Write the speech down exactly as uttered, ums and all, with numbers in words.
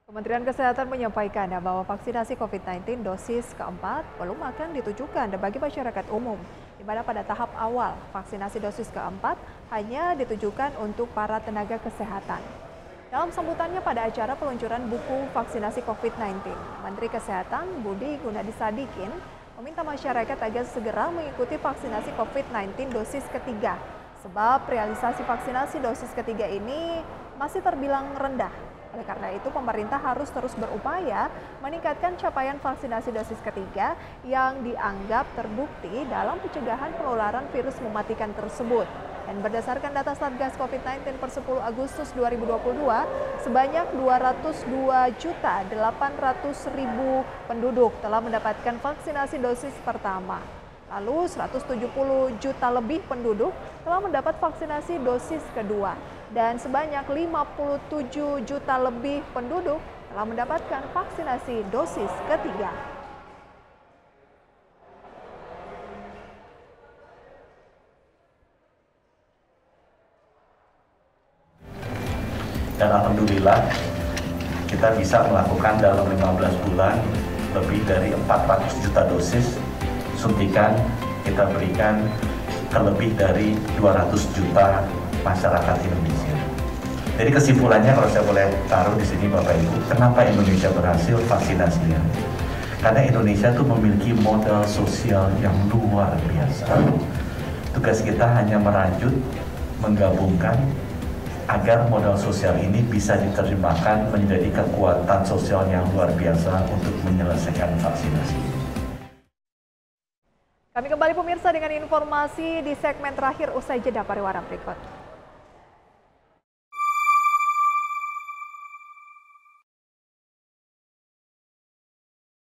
Kementerian Kesehatan menyampaikan bahwa vaksinasi COVID sembilan belas dosis keempat belum akan ditujukan bagi masyarakat umum, di mana pada tahap awal vaksinasi dosis keempat hanya ditujukan untuk para tenaga kesehatan. Dalam sambutannya pada acara peluncuran buku vaksinasi COVID sembilan belas, Menteri Kesehatan Budi Gunadisadikin meminta masyarakat agar segera mengikuti vaksinasi COVID sembilan belas dosis ketiga, sebab realisasi vaksinasi dosis ketiga ini masih terbilang rendah. Oleh karena itu, pemerintah harus terus berupaya meningkatkan capaian vaksinasi dosis ketiga yang dianggap terbukti dalam pencegahan penularan virus mematikan tersebut. Dan berdasarkan data Satgas COVID sembilan belas per sepuluh Agustus dua ribu dua puluh dua, sebanyak dua ratus dua juta delapan ratus ribu penduduk telah mendapatkan vaksinasi dosis pertama. Lalu seratus tujuh puluh juta lebih penduduk telah mendapat vaksinasi dosis kedua. Dan sebanyak lima puluh tujuh juta lebih penduduk telah mendapatkan vaksinasi dosis ketiga. Dan alhamdulillah kita bisa melakukan dalam lima belas bulan lebih dari empat ratus juta dosis suntikan kita berikan ke lebih dari dua ratus juta masyarakat Indonesia. Jadi kesimpulannya kalau saya boleh taruh di sini Bapak Ibu, kenapa Indonesia berhasil vaksinasinya? Karena Indonesia itu memiliki modal sosial yang luar biasa. Tugas kita hanya merajut, menggabungkan agar modal sosial ini bisa diterjemahkan menjadi kekuatan sosial yang luar biasa untuk menyelesaikan vaksinasi. Kami kembali pemirsa dengan informasi di segmen terakhir usai jeda pariwara berikut.